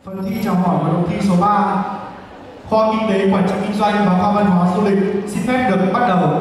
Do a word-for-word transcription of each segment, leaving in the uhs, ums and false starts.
Phần thi chào hỏi của đội thi số ba, khoa kinh tế quản trị kinh doanh và khoa văn hóa du lịch xin phép được bắt đầu.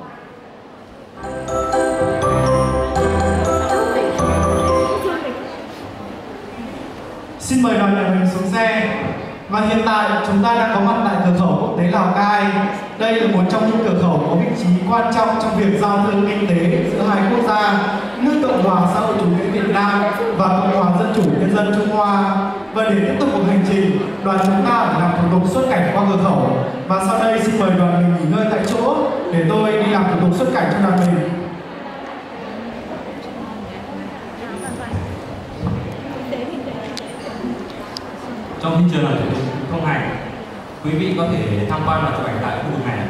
Xin mời đoàn nhà mình xuống xe. Và hiện tại chúng ta đang có mặt tại cửa khẩu quốc tế Lào Cai. Đây là một trong những cửa khẩu có vị trí quan trọng trong việc giao thương kinh tế giữa hai quốc gia, nước Cộng hòa xã hội chủ nghĩa Việt Nam và Cộng hòa Dân chủ Nhân dân Trung Hoa. Và để tiếp tục cuộc hành trình, đoàn chúng ta phải làm thủ tục xuất cảnh qua cửa khẩu. Và sau đây xin mời đoàn mình nghỉ ngơi tại chỗ để tôi đi làm thủ tục xuất cảnh cho đoàn mình. Trong khi chờ làm thủ tục thông hành, quý vị có thể tham quan và chụp ảnh tại khu vực này.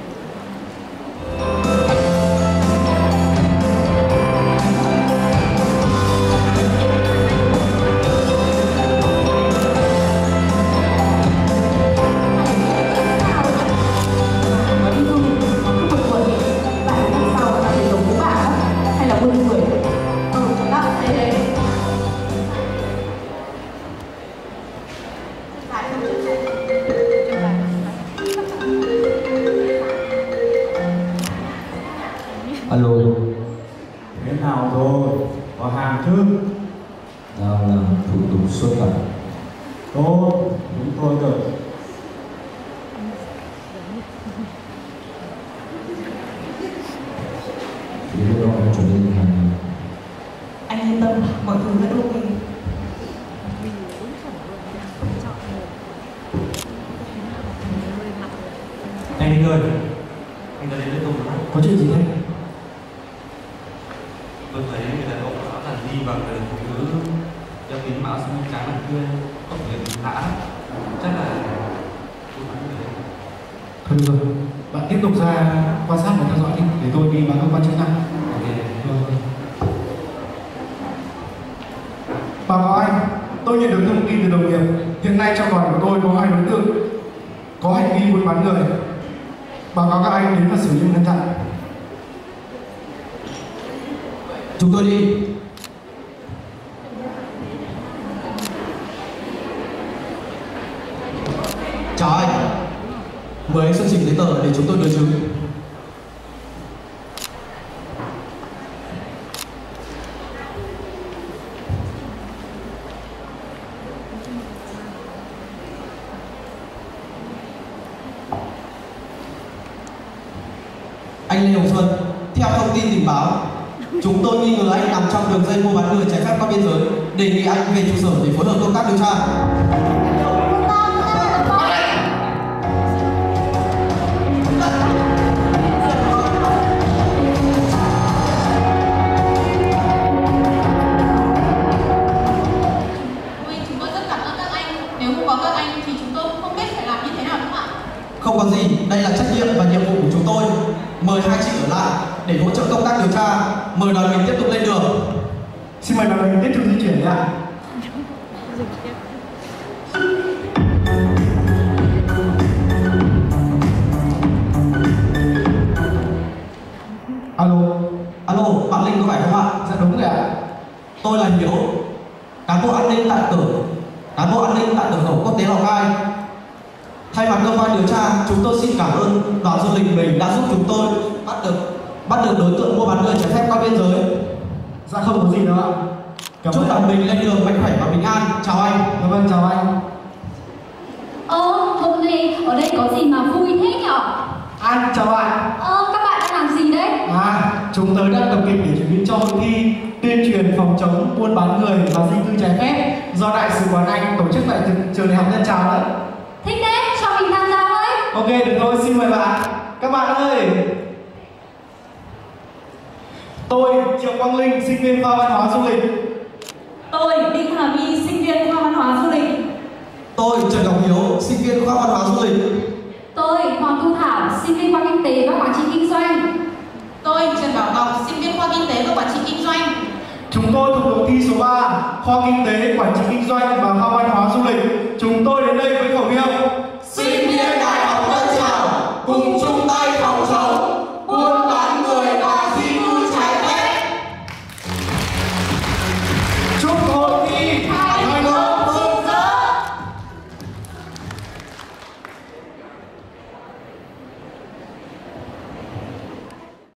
Alo. Thế nào rồi? Có hàng chứ? Đang làm thủ tục xuất cảnh. Tốt, chúng tôi được. Phía đó đã chuẩn bị hàng. Anh yên tâm, mọi thứ vẫn ok. Anh Minh ơi, anh ra đến với tôi một lát. Có chuyện gì thế? Tôi thấy người đàn ông áo giản dị và người phụ nữ đeo kính mão xinh trắng đằng kia có thể bị ngã, chắc là tôi bán người. Thôi được rồi, bạn tiếp tục ra quan sát và theo dõi đi, để tôi đi báo cơ quan chức năng. Ok. Vâng. Báo cáo anh, tôi nhận được thông tin từ đồng nghiệp. Hiện nay trong đoàn của tôi có hai đối tượng có hành vi buôn bán người. Báo cáo các anh đến và xử lý ngăn chặn. Chúng tôi đi. Chào anh. Mời anh xuất trình giấy tờ để chúng tôi đối chứng. Anh Lê Hồng Xuân, theo thông tin tình báo, chúng tôi nghi ngờ anh nằm trong đường dây mua bán người trái phép qua biên giới, đề nghị anh về trụ sở để phối hợp công tác điều tra. Chúng tôi rất cảm ơn các anh. Nếu không có các anh thì chúng tôi không biết phải làm như thế nào đúng không ạ? Không có gì, đây là trách nhiệm và nhiệm vụ của chúng tôi. Mời hai chị ở lại để hỗ trợ công tác điều tra. Mời đoàn mình tiếp tục lên đường. Xin mời đoàn mình tiếp tục di chuyển ạ. Alo. Alo, bạn Linh có phải không ạ? Dạ đúng rồi ạ. Tôi là Hiếu, cán bộ an ninh tại cửa cán bộ an ninh tại cửa khẩu quốc tế Lào Cai. Thay mặt cơ quan điều tra, chúng tôi xin cảm ơn đoàn du lịch mình đã giúp chúng tôi bắt được bắt được đối tượng mua bán người trái phép qua biên giới. Dạ không có gì đâu ạ. Cảm Chúc ơn đoàn anh. mình lên đường mạnh khỏe và bình an. Chào anh. Dạ vâng, chào anh. Ơ, hôm nay ở đây có gì mà vui thế nhở? Anh chào bạn. Ơ, các bạn đang làm gì đấy? À, chúng tôi đang tập kịch để chuẩn bị cho hội thi tuyên truyền phòng chống buôn bán người và di cư trái phép do Đại sứ quán Anh tổ chức tại trường đại học Nhân Trào đấy. Thích thế, cho mình tham gia với. Ok, được thôi, xin mời bạn. Các bạn ơi, tôi Triệu Quang Linh, sinh viên khoa văn hóa du lịch. Tôi Đinh Hà My, sinh viên khoa văn hóa du lịch. Tôi Trần Ngọc Hiếu, sinh viên khoa văn hóa du lịch. Tôi Hoàng Thu Thảo, sinh viên khoa kinh tế và quản trị kinh doanh. Tôi Trần Bảo Ngọc, sinh viên khoa kinh tế và quản trị kinh doanh. Chúng tôi thuộc đội thi số ba, khoa kinh tế, quản trị kinh doanh và khoa văn hóa du lịch.